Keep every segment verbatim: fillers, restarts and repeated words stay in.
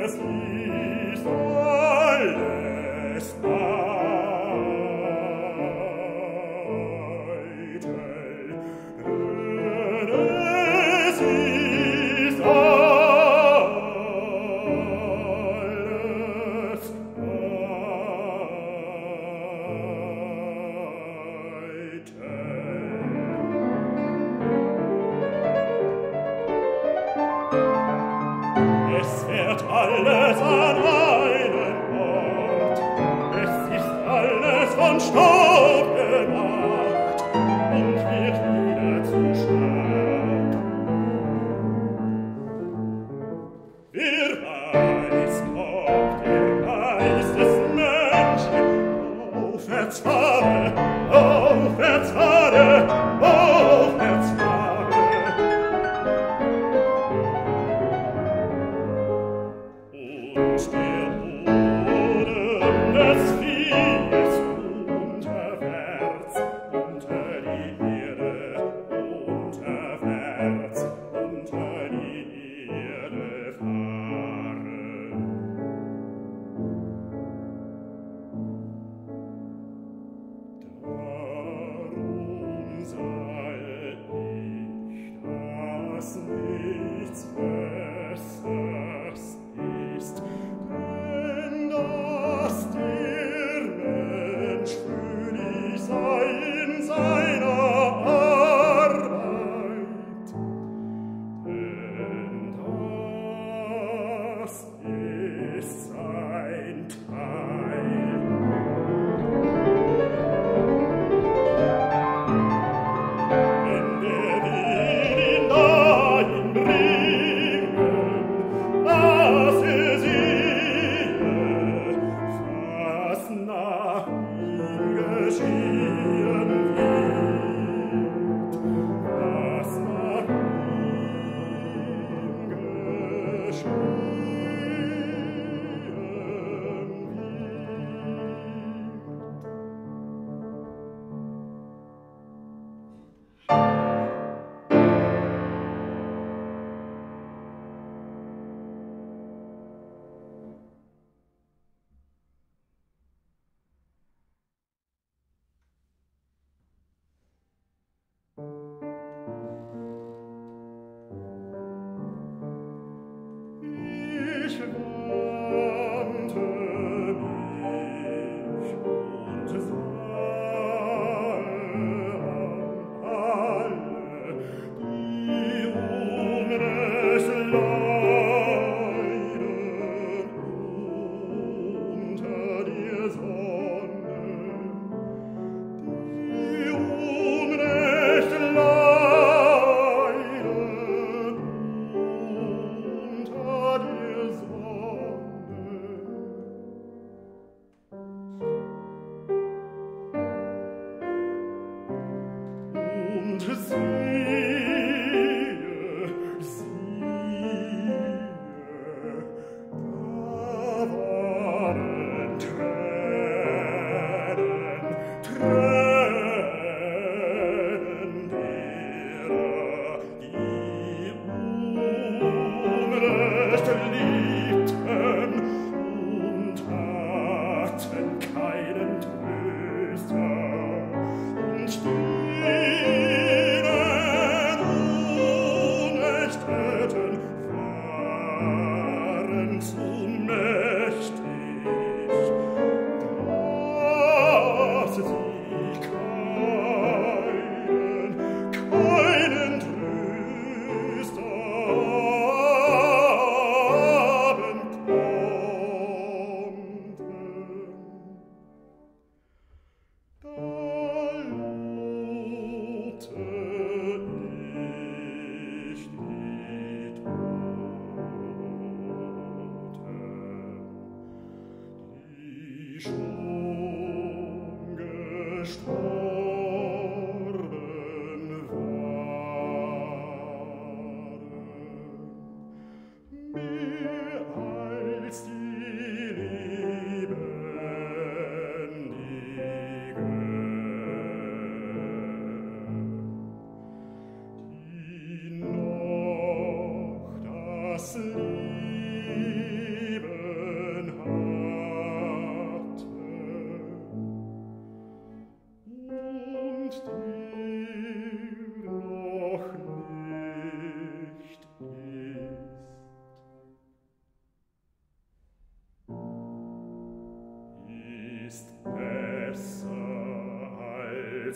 Leben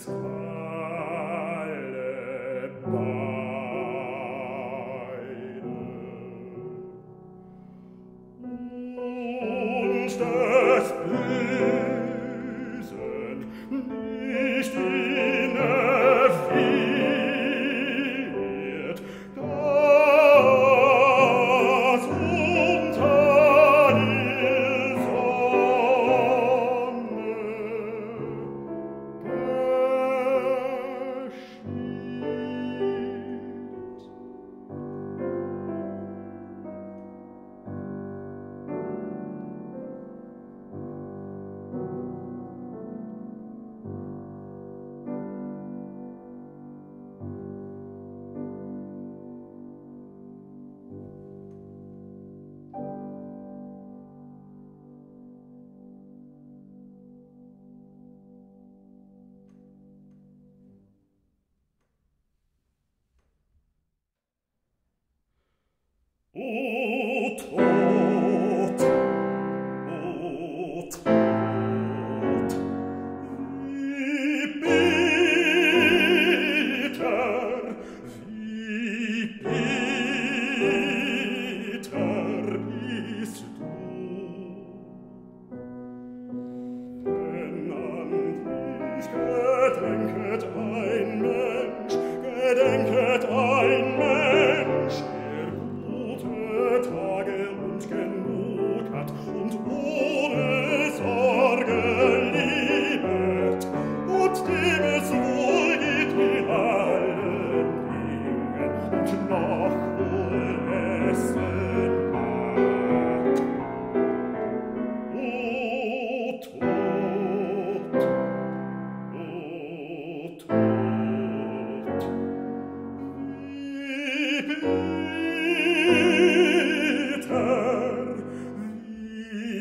O Tod, o Tod, wie bitter, wie bitter bist du. Denn an dich gedenket ein Mensch, gedenket ein Mensch, Tage und genug hat und ohne Sorge liebet und dem es wohl geht in allen Dingen und noch wohl essen mag. O Tod, o Tod, wie bitter, wie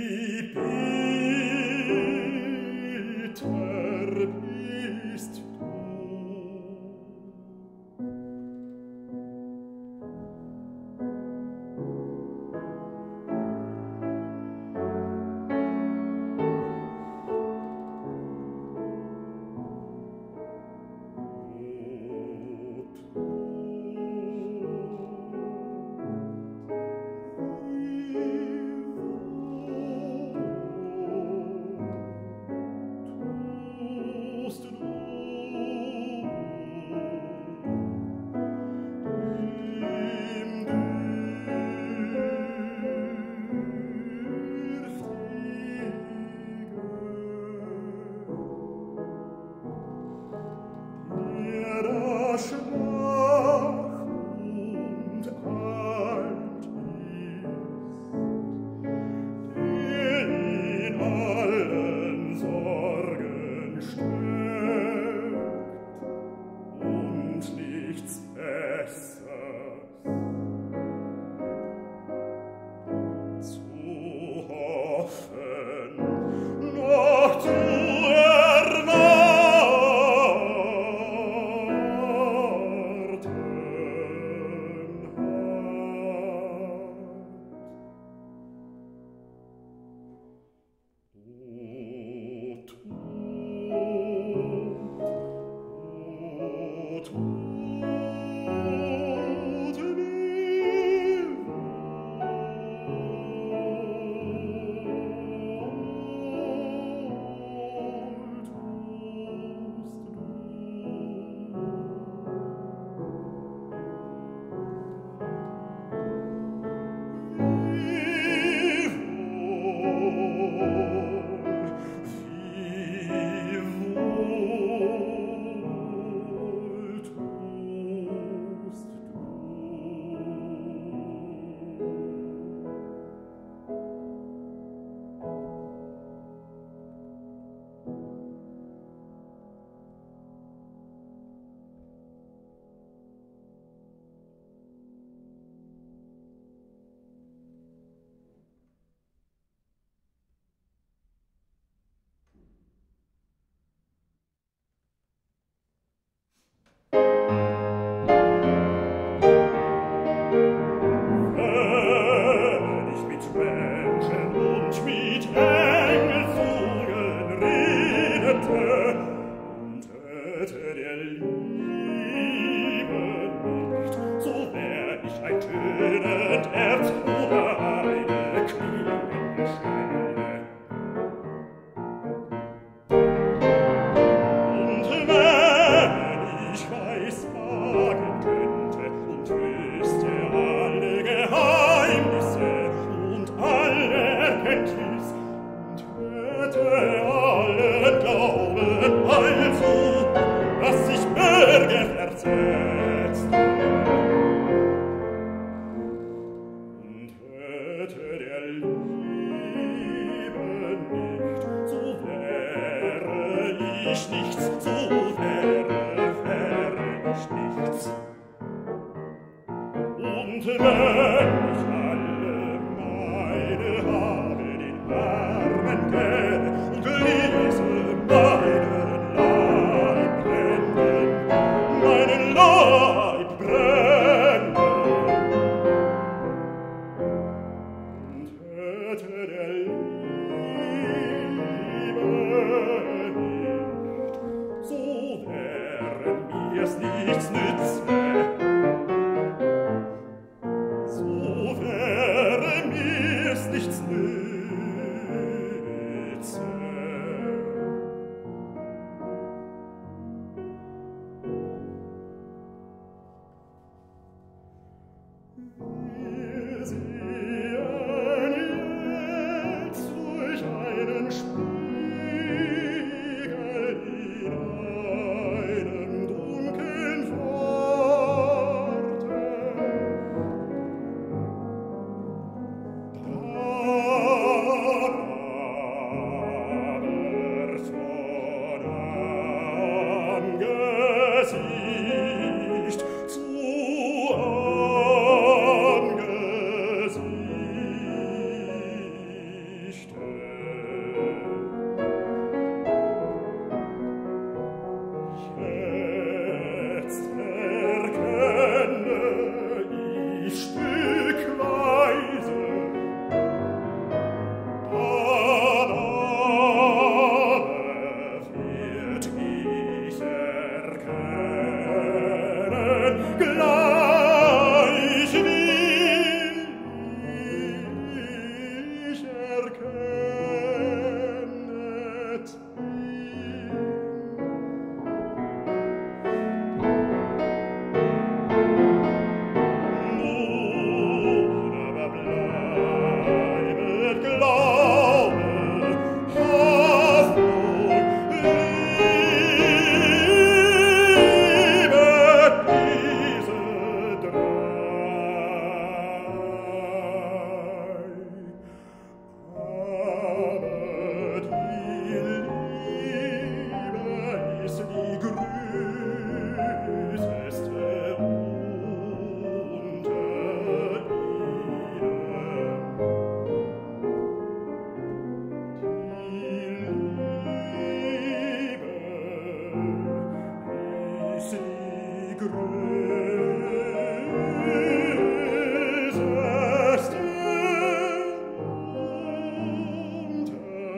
entließ und hätte allen Glauben allzu, dass sich Berge versetzt. Und hätte der Liebe nicht, so wäre ich nichts, so wäre, wäre ich nichts. Und wenn ich alle meine habe den Armen gäbe und ließe meinen Leib brennen, meinen Leib brennen, und hätte der Liebe nicht, so wäre mir's nichts nütze. So wäre mir's nichts nütze. Wir sehen jetzt durch einen Spiegel in einem dunklen Pforte. Aber von Angesicht zu Angesichte. Jetzt erkenne ich stückweise, dann aber wird ich erkennen, gleich will ich erkennet ihn. Nun aber bleibet Glaube, Hoffnung, Liebe, diese drei. Aber die Liebe ist die größte unter ihnen. Die Liebe ist die größte unter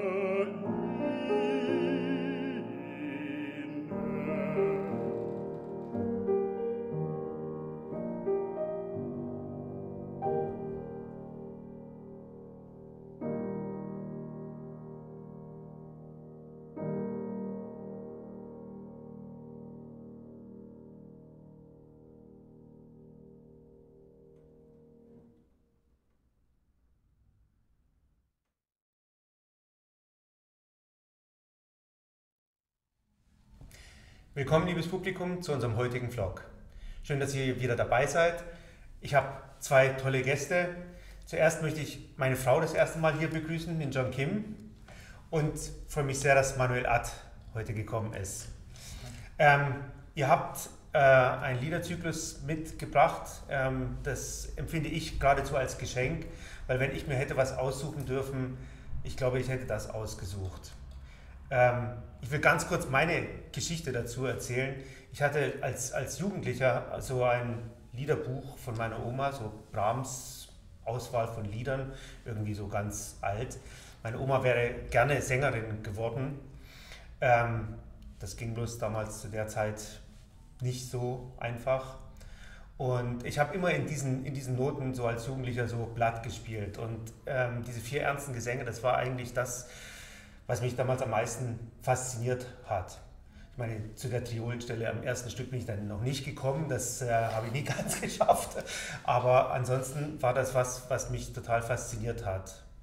Willkommen, liebes Publikum, zu unserem heutigen Vlog. Schön, dass ihr wieder dabei seid. Ich habe zwei tolle Gäste. Zuerst möchte ich meine Frau das erste Mal hier begrüßen, den John Kim. Und freue mich sehr, dass Manuel Att heute gekommen ist. Ähm, ihr habt äh, einen Liederzyklus mitgebracht. Ähm, das empfinde ich geradezu als Geschenk, weil wenn ich mir hätte was aussuchen dürfen, ich glaube, ich hätte das ausgesucht. Ähm, ich will ganz kurz meine Geschichte dazu erzählen. Ich hatte als, als Jugendlicher so ein Liederbuch von meiner Oma, so Brahms Auswahl von Liedern, irgendwie so ganz alt. Meine Oma wäre gerne Sängerin geworden. Ähm, das ging bloß damals zu der Zeit nicht so einfach. Und ich habe immer in diesen, in diesen Noten so als Jugendlicher so Blatt gespielt. Und ähm, diese vier ernsten Gesänge, das war eigentlich das, was mich damals am meisten fasziniert hat. Ich meine, zu der Triolenstelle am ersten Stück bin ich dann noch nicht gekommen, das äh, habe ich nie ganz geschafft. Aber ansonsten war das was, was mich total fasziniert hat.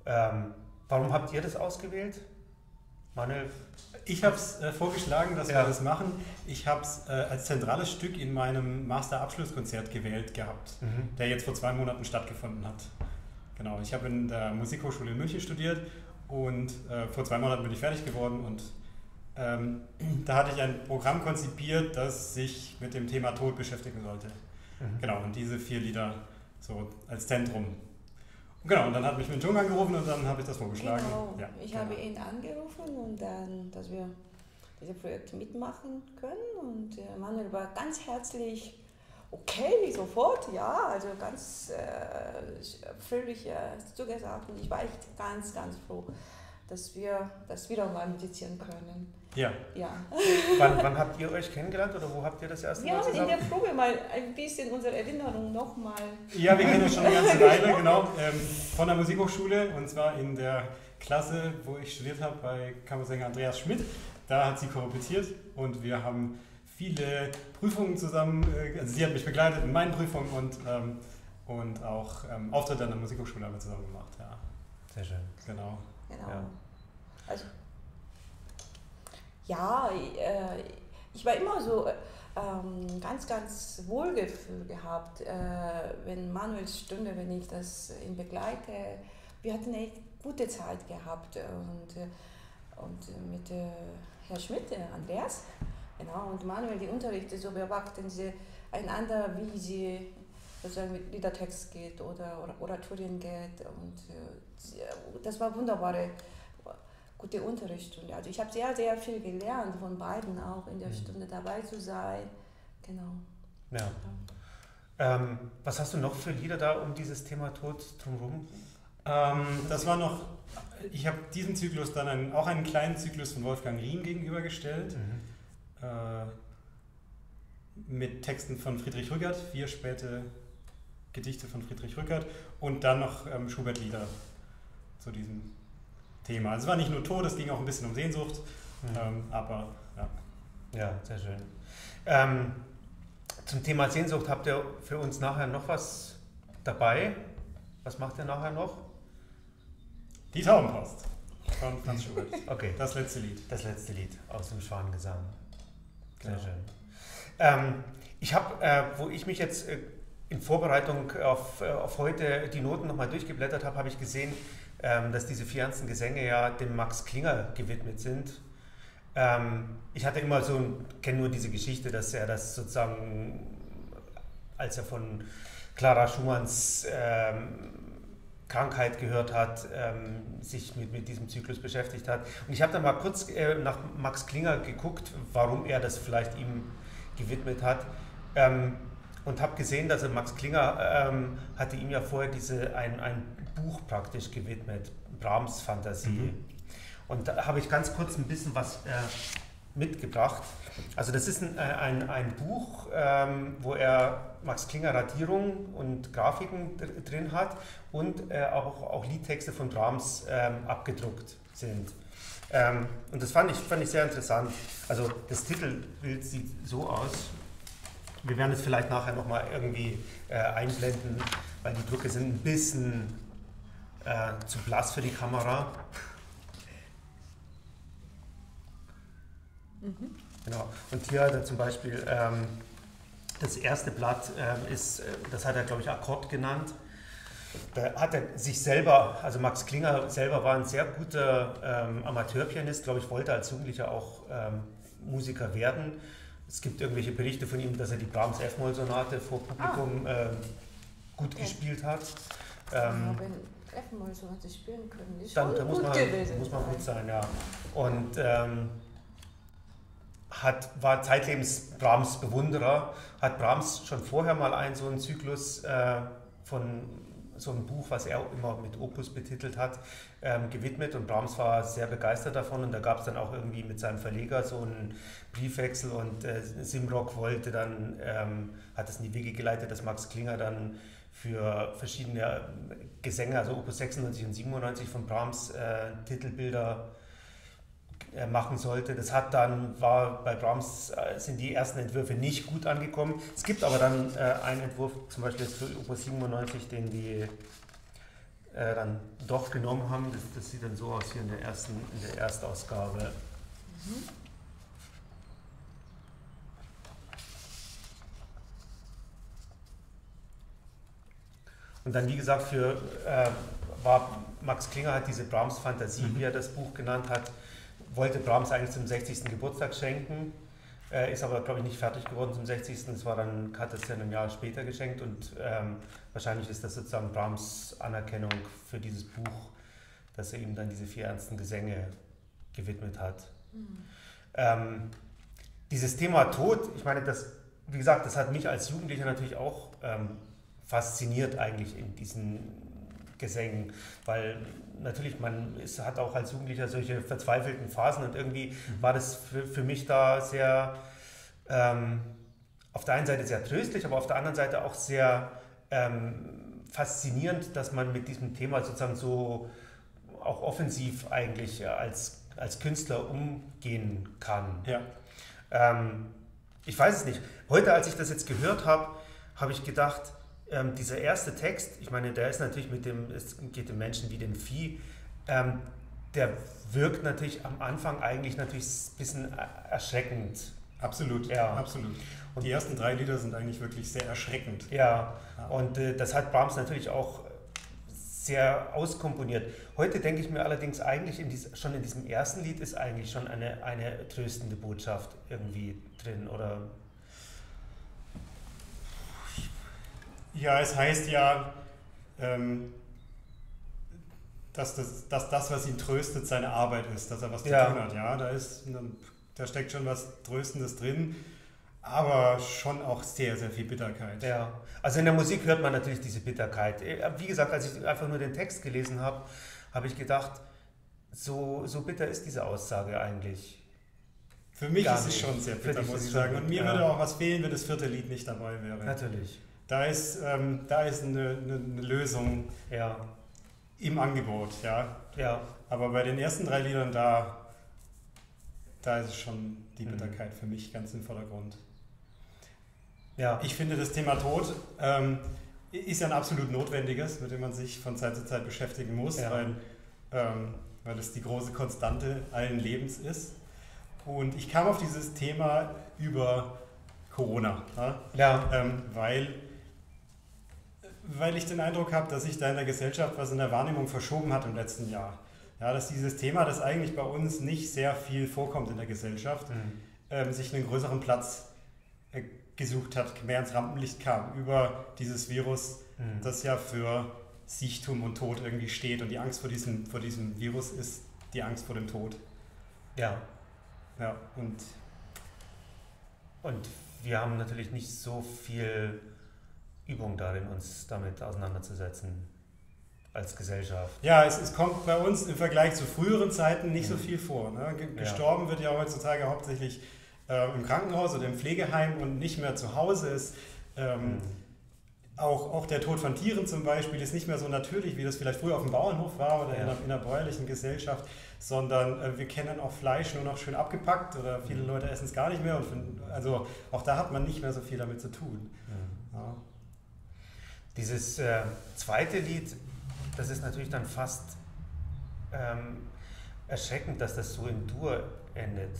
Ähm, warum habt ihr das ausgewählt? Manuel? Ich habe es äh, vorgeschlagen, dass Ja. wir das machen. Ich habe es äh, als zentrales Stück in meinem Master-Abschlusskonzert gewählt gehabt, Mhm. der jetzt vor zwei Monaten stattgefunden hat. Genau, ich habe in der Musikhochschule in München studiert und äh, vor zwei Monaten bin ich fertig geworden und ähm, da hatte ich ein Programm konzipiert, das sich mit dem Thema Tod beschäftigen sollte. Mhm. Genau, und diese vier Lieder so als Zentrum. Und genau, und dann hat mich Minjung angerufen und dann habe ich das vorgeschlagen. Genau. Ja, ich genau. habe ihn angerufen und dann, dass wir dieses Projekt mitmachen können und äh, Manuel war ganz herzlich okay, sofort, ja, also ganz äh, völlig äh, zugesagt und ich war echt ganz, ganz froh, dass wir das wieder mal musizieren können. Ja. Ja. Wann, wann habt ihr euch kennengelernt oder wo habt ihr das erste Wir Mal haben in zusammen? der Probe mal ein bisschen unsere Erinnerung nochmal. Ja, wir kennen uns schon eine ganze Weile, genau, ähm, von der Musikhochschule und zwar in der Klasse, wo ich studiert habe, bei Kammersänger Andreas Schmidt. Da hat sie korrepetiert und wir haben viele Prüfungen zusammen, äh, also sie hat mich begleitet in meinen Prüfungen und, ähm, und auch ähm, Auftritte an der Musikhochschule haben wir zusammen gemacht, ja. Sehr schön. Genau. Genau. Ja. Also, ja, äh, ich war immer so äh, ähm, ganz, ganz Wohlgefühl gehabt, äh, wenn Manuels Stunde, wenn ich das ihn begleite. Wir hatten echt gute Zeit gehabt und, äh, und mit äh, Herr Schmidt, äh, Andreas, genau, und Manuel, die Unterrichte, so beobachten sie einander, wie sie sozusagen mit Liedertext geht oder, oder Oratorien geht und äh, das war wunderbare gute Unterrichtsstunde. Also ich habe sehr, sehr viel gelernt von beiden auch in der Stunde dabei zu sein. Genau. Ja. Ähm, was hast du noch für Lieder da um dieses Thema Tod drumherum? Ähm, das war noch, ich habe diesen Zyklus dann einen, auch einen kleinen Zyklus von Wolfgang Riem gegenübergestellt. Mhm. Äh, mit Texten von Friedrich Rückert, vier späte Gedichte von Friedrich Rückert und dann noch ähm, Schubert-Lieder zu diesem Thema. Also es war nicht nur Tod, es ging auch ein bisschen um Sehnsucht, Mhm. ähm, aber ja. Ja, sehr schön. Ähm, zum Thema Sehnsucht habt ihr für uns nachher noch was dabei? Was macht ihr nachher noch? Die Taubenpost von Franz Schubert. Okay, Das letzte Lied. das letzte Lied aus dem Schwanengesang. Sehr Genau. schön. Ähm, ich habe, äh, wo ich mich jetzt äh, in Vorbereitung auf, äh, auf heute die Noten nochmal durchgeblättert habe, habe ich gesehen, ähm, dass diese vier ernsten Gesänge ja dem Max Klinger gewidmet sind. Ähm, ich hatte immer so, kenne nur diese Geschichte, dass er das sozusagen, als er von Clara Schumanns ähm, Krankheit gehört hat, ähm, sich mit, mit diesem Zyklus beschäftigt hat. Und ich habe dann mal kurz äh, nach Max Klinger geguckt, warum er das vielleicht ihm gewidmet hat. Ähm, und habe gesehen, dass er Max Klinger ähm, hatte ihm ja vorher diese, ein, ein Buch praktisch gewidmet, Brahms Fantasie. Mhm. Und da habe ich ganz kurz ein bisschen was äh, mitgebracht. Also das ist ein, ein, ein Buch, ähm, wo er Max Klinger Radierungen und Grafiken dr- drin hat und äh, auch, auch Liedtexte von Brahms ähm, abgedruckt sind. Ähm, und das fand ich, fand ich sehr interessant. Also das Titelbild sieht so aus. Wir werden es vielleicht nachher nochmal irgendwie äh, einblenden, weil die Drucke sind ein bisschen äh, zu blass für die Kamera. Mhm. Genau. Und hier hat er zum Beispiel ähm, das erste Blatt ähm, ist, äh, das hat er glaube ich Akkord genannt. Da hat er sich selber, also Max Klinger selber war ein sehr guter ähm, Amateurpianist, glaube ich, wollte als Jugendlicher auch ähm, Musiker werden. Es gibt irgendwelche Berichte von ihm, dass er die Brahms F-Moll-Sonate vor Publikum ah. ähm, gut okay. gespielt hat. Ja, Ähm, wenn F-Moll-Sonate spielen können, ist dann schon da muss gut man, gewesen. muss man gut sein, ja. Und ähm, hat, war zeitlebens Brahms Bewunderer, hat Brahms schon vorher mal einen so einen Zyklus äh, von so einem Buch, was er immer mit Opus betitelt hat, ähm, gewidmet und Brahms war sehr begeistert davon und da gab es dann auch irgendwie mit seinem Verleger so einen Briefwechsel und äh, Simrock wollte dann, ähm, hat es in die Wege geleitet, dass Max Klinger dann für verschiedene Gesänge, also Opus sechsundneunzig und siebenundneunzig von Brahms äh, Titelbilder machen sollte. Das hat dann, war bei Brahms, äh, sind die ersten Entwürfe nicht gut angekommen. Es gibt aber dann äh, einen Entwurf, zum Beispiel jetzt für Opus siebenundneunzig, den die äh, dann doch genommen haben. Das, das sieht dann so aus hier in der ersten, in der Erstausgabe. Mhm. Und dann, wie gesagt, für, äh, war Max Klinger hat diese Brahms-Fantasie, mhm. wie er das Buch genannt hat, wollte Brahms eigentlich zum sechzigsten Geburtstag schenken, äh, ist aber, glaube ich, nicht fertig geworden zum sechzigsten Es war dann, hat es dann ein Jahr später geschenkt und ähm, wahrscheinlich ist das sozusagen Brahms Anerkennung für dieses Buch, dass er ihm dann diese vier ernsten Gesänge gewidmet hat. Mhm. Ähm, dieses Thema Tod, ich meine, das, wie gesagt, das hat mich als Jugendlicher natürlich auch ähm, fasziniert eigentlich in diesen Gesängen, weil natürlich man ist, hat auch als Jugendlicher solche verzweifelten Phasen und irgendwie mhm. war das für, für mich da sehr, ähm, auf der einen Seite sehr tröstlich, aber auf der anderen Seite auch sehr ähm, faszinierend, dass man mit diesem Thema sozusagen so auch offensiv eigentlich als, als Künstler umgehen kann. Ja. Ähm, ich weiß es nicht. Heute, als ich das jetzt gehört habe, habe ich gedacht, Ähm, dieser erste Text, ich meine, der ist natürlich mit dem, es geht dem Menschen wie dem Vieh, ähm, der wirkt natürlich am Anfang eigentlich natürlich ein bisschen erschreckend. Absolut, ja. absolut. Und die ersten drei Lieder sind eigentlich wirklich sehr erschreckend. Ja, ja. und äh, das hat Brahms natürlich auch sehr auskomponiert. Heute denke ich mir allerdings eigentlich, in dies, schon in diesem ersten Lied ist eigentlich schon eine, eine tröstende Botschaft irgendwie drin, oder? Ja, es heißt ja, ähm, dass, das, dass das, was ihn tröstet, seine Arbeit ist, dass er was ja. zu tun hat. Ja, da, ist, da steckt schon was Tröstendes drin, aber schon auch sehr, sehr viel Bitterkeit. Ja, also in der Musik hört man natürlich diese Bitterkeit. Wie gesagt, als ich einfach nur den Text gelesen habe, habe ich gedacht, so, so bitter ist diese Aussage eigentlich. Für mich Gar ist es schon sehr bitter, muss ich sagen. Und mir ja. würde auch was fehlen, wenn das vierte Lied nicht dabei wäre. Natürlich. Da ist, ähm, da ist eine, eine, eine Lösung ja. im Angebot, ja. ja. Aber bei den ersten drei Liedern, da, da ist es schon die Bitterkeit mhm. für mich ganz im Vordergrund. Ja. Ich finde, das Thema Tod ähm, ist ja ein absolut notwendiges, mit dem man sich von Zeit zu Zeit beschäftigen muss, ja. weil, ähm, weil es die große Konstante allen Lebens ist. Und ich kam auf dieses Thema über Corona, ja? Ja. Ähm, weil weil ich den Eindruck habe, dass sich da in der Gesellschaft was in der Wahrnehmung verschoben hat im letzten Jahr. Ja, dass dieses Thema, das eigentlich bei uns nicht sehr viel vorkommt in der Gesellschaft, mhm. ähm, sich einen größeren Platz äh, gesucht hat, mehr ins Rampenlicht kam über dieses Virus, mhm. das ja für Siechtum und Tod irgendwie steht. Und die Angst vor diesem, vor diesem Virus ist die Angst vor dem Tod. Ja. Ja, und, und wir haben natürlich nicht so viel Übung darin, uns damit auseinanderzusetzen als Gesellschaft. Ja, es, es kommt bei uns im Vergleich zu früheren Zeiten nicht mhm. so viel vor. Ne? Gestorben ja. wird ja heutzutage hauptsächlich äh, im Krankenhaus oder im Pflegeheim und nicht mehr zu Hause. Ist, ähm, mhm. auch, auch der Tod von Tieren zum Beispiel ist nicht mehr so natürlich, wie das vielleicht früher auf dem Bauernhof war oder ja. in, einer, in einer bäuerlichen Gesellschaft, sondern äh, wir kennen auch Fleisch nur noch schön abgepackt oder viele mhm. Leute essen es gar nicht mehr. Und finden, also auch da hat man nicht mehr so viel damit zu tun. Mhm. Ja. Dieses äh, zweite Lied, das ist natürlich dann fast ähm, erschreckend, dass das so in Dur endet.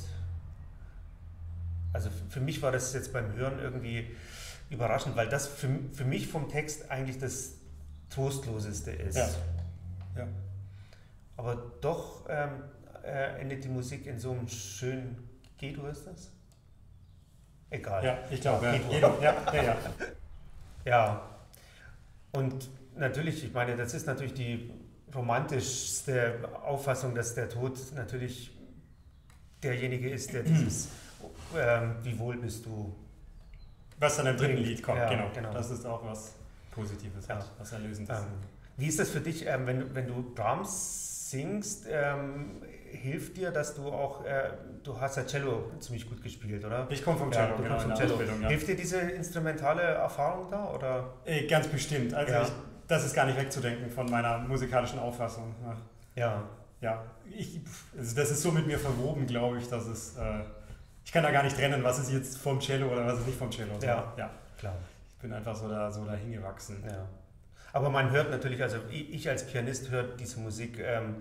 Also für mich war das jetzt beim Hören irgendwie überraschend, weil das für, für mich vom Text eigentlich das Trostloseste ist. Ja. Ja. Aber doch ähm, äh, endet die Musik in so einem schönen G-Dur, ist das? Egal. Ja, ich glaube, ja. G-Dur. Ja, ja, ja. Ja. Und natürlich, ich meine, das ist natürlich die romantischste Auffassung, dass der Tod natürlich derjenige ist, der dieses ähm, wie wohl bist du. Was dann im dritten Lied kommt, ja, genau. genau. Das ist auch was Positives, ja. was Erlösendes. Ähm, wie ist das für dich, ähm, wenn, wenn du Brahms singst, ähm, hilft dir, dass du auch, äh, du hast ja Cello ziemlich gut gespielt, oder? Ich komme vom Cello, ja, du genau, kommst vom Cello. Ja. Hilft dir diese instrumentale Erfahrung da, oder? Äh, ganz bestimmt. Also ja. ich, das ist gar nicht wegzudenken von meiner musikalischen Auffassung. Ja. Ja, ich, also das ist so mit mir verwoben, glaube ich, dass es, äh, ich kann da gar nicht trennen, was ist jetzt vom Cello oder was ist nicht vom Cello. Ja, ja. klar. Ich bin einfach so da, so dahin gewachsen. Ja. Aber man hört natürlich, also ich als Pianist höre diese Musik ähm,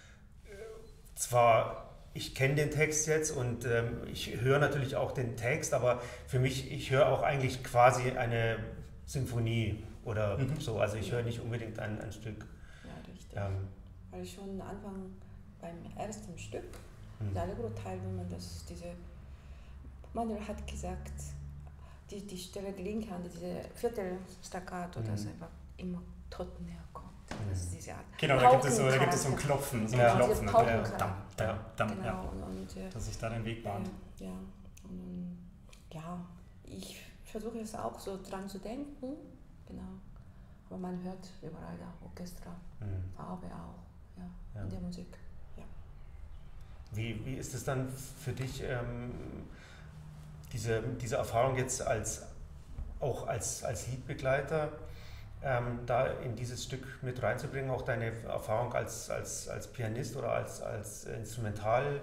zwar, ich kenne den Text jetzt und ähm, ich höre natürlich auch den Text, aber für mich, ich höre auch eigentlich quasi eine Symphonie oder mhm. so, also ich höre nicht unbedingt ein, ein Stück. Ja, richtig. Ähm, Weil schon am Anfang beim ersten Stück, mhm. der Allegro-Teil, wenn man das, diese, Manuel hat gesagt, die, die Stelle linke Hand, diese Viertelstaccato, mhm. das einfach immer totenäher kommt. Das ist diese Art genau, da gibt, es so, da gibt es so ein Klopfen, so ein ja, Klopfen, ja, ja, damm, damm, damm, genau, ja. und, und, äh, dass sich da den Weg bahnt. Äh, ja, und, ja, ich versuche es auch so dran zu denken, genau. Aber man hört überall auch Orchester, mhm. Farbe auch, ja, ja, in der Musik. Ja. Wie, wie ist es dann für dich, ähm, diese, diese Erfahrung jetzt als, auch als, als Liedbegleiter, ähm, da in dieses Stück mit reinzubringen, auch deine Erfahrung als, als, als Pianist oder als, als Instrumentalbegleiter?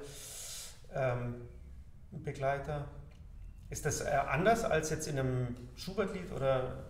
Ähm, ist das anders als jetzt in einem Schubert-Lied oder?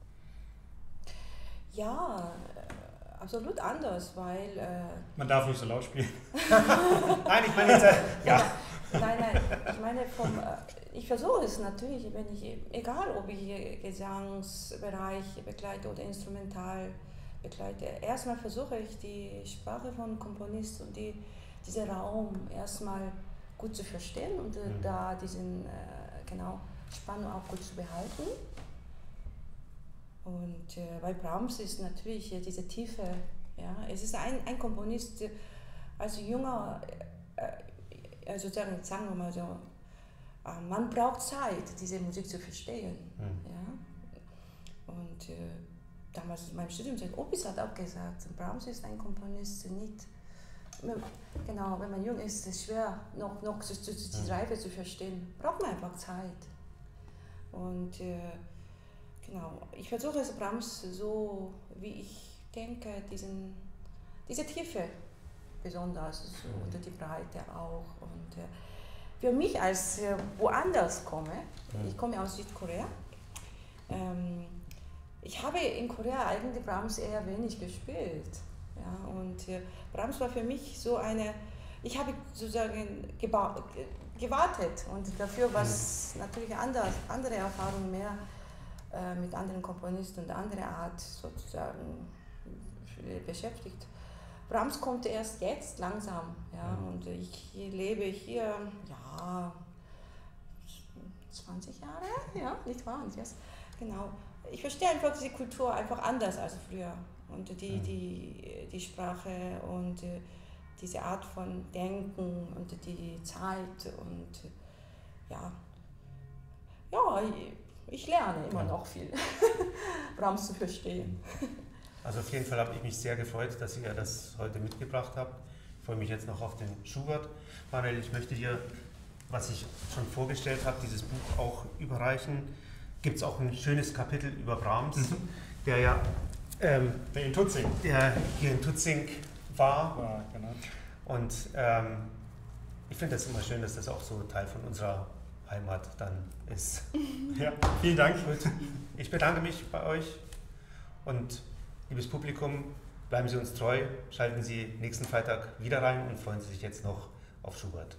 Ja, absolut anders, weil... Äh Man darf nicht so laut spielen. Nein, ich meine jetzt... Äh, ja. Nein, nein, ich meine, vom, äh, ich versuche es natürlich, wenn ich, egal ob ich Gesangsbereich begleite oder Instrumental begleite, erstmal versuche ich die Sprache von Komponist und die, diesen Raum erstmal gut zu verstehen und äh, mhm. da diesen, äh, genau, Spannung auch gut zu behalten. Und äh, bei Brahms ist natürlich äh, diese Tiefe, ja, es ist ein, ein Komponist, äh, als junger, äh, sozusagen, sagen wir mal so, äh, man braucht Zeit, diese Musik zu verstehen. Mhm. Ja? Und äh, damals in meinem Studium, Opis hat auch gesagt, Brahms ist ein Komponist, nicht, genau, wenn man jung ist, ist es schwer, noch, noch die, die, die Reife zu verstehen, braucht man einfach Zeit. Und äh, genau, ich versuche es Brahms so, wie ich denke, diesen, diese Tiefe besonders, so, und die Breite auch. Und äh, für mich als äh, woanders komme, ich komme aus Südkorea, ähm, ich habe in Korea eigentlich Brahms eher wenig gespielt. Ja, und äh, Brahms war für mich so eine, ich habe sozusagen gewartet und dafür was natürlich anders, andere Erfahrungen mehr mit anderen Komponisten und andere Art sozusagen beschäftigt. Brahms kommt erst jetzt langsam, ja, mhm. und ich lebe hier, ja, zwanzig Jahre, ja, nicht wahr? Yes. Genau. Ich verstehe einfach diese Kultur einfach anders als früher und die, mhm. die, die Sprache und diese Art von Denken und die Zeit und ja, ja, ich, Ich lerne immer noch viel, Brahms zu verstehen. Also auf jeden Fall habe ich mich sehr gefreut, dass ihr das heute mitgebracht habt. Ich freue mich jetzt noch auf den Schubert. Manuel, ich möchte dir, was ich schon vorgestellt habe, dieses Buch auch überreichen. Gibt es auch ein schönes Kapitel über Brahms, mhm. der ja ähm, der in Tutzing, der hier in Tutzing war. Ja, genau. Und ähm, ich finde das immer schön, dass das auch so Teil von unserer Heimat dann ist. Ja, vielen Dank. Gut. Ich bedanke mich bei euch und liebes Publikum, bleiben Sie uns treu, schalten Sie nächsten Freitag wieder rein und freuen Sie sich jetzt noch auf Schubert.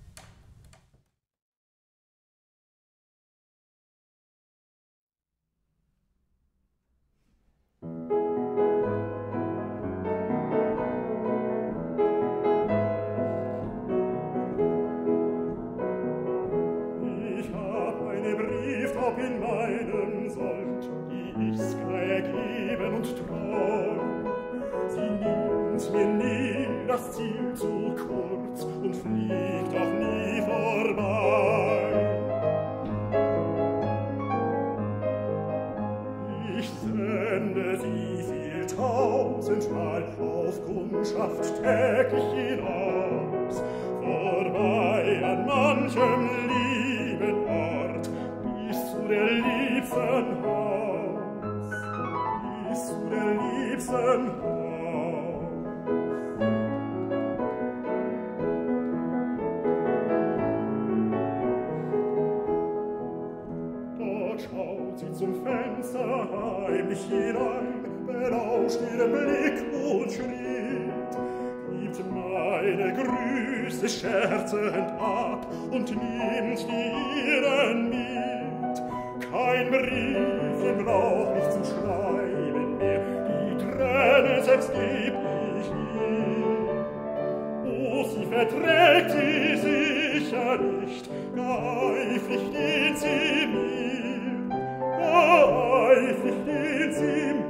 In meinem Sold, die ich's ergeben und treu. Sie nimmt mir nie das Ziel zu kurz und fliegt auch nie vorbei. Ich sende sie viel tausendmal auf Kundschaft täglich hinaus, vorbei an manchem lieben Ort, zu der liebsten Haus, bis zu der liebsten Haus. Dort schaut sie zum Fenster heimlich hinein, belauscht ihren Blick und Schritt, gibt meine Grüße scherzend ab und nimmt die ihren mit. Kein Briefchen braucht ich zum Schreiben mehr, die Tränen selbst geb ich ihr. Oh, sie verträgt sie sicher nicht, gar eifrig dient sie mir, gar eifrig dient sie mir.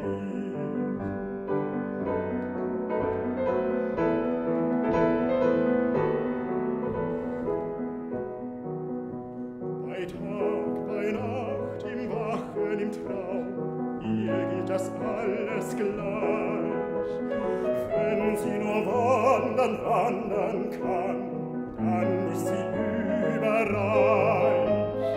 Bei Tag, bei Nacht, im Wachen, im Traum, ihr geht das alles gleich. Wenn sie nur wandern, wandern kann, dann ist sie überreich.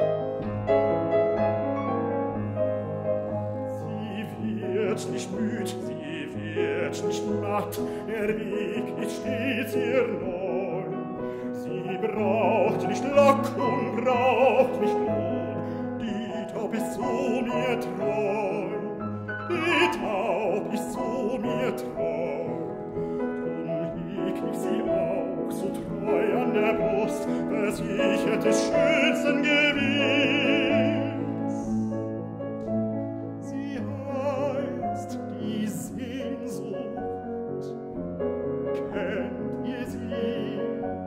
Sie wird nicht müd, sie wird nicht matt, der Weg nicht stets ihr neu. Sie braucht nicht Lock und braucht nicht Lohn, die Taub ist zu mir treu, die Taub ist zu mir treu. Ich sie auch so treu an der Brust, versichert des schönsten Gewinns. Sie heißt die Sehnsucht, kennt ihr sie?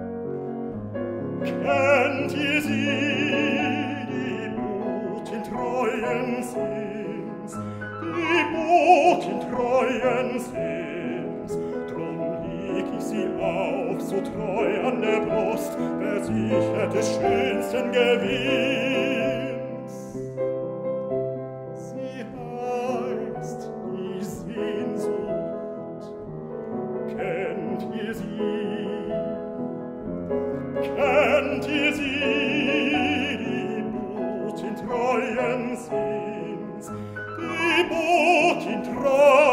Kennt ihr sie, die Botin treuen Sinns, die Botin treuen Sinns, sie auch so treu an der Brust, versichert des schönsten Gewinns. Sie heißt die Sehnsucht, kennt ihr sie? Kennt ihr sie, die Botin treuen Sinns, die Botin treuen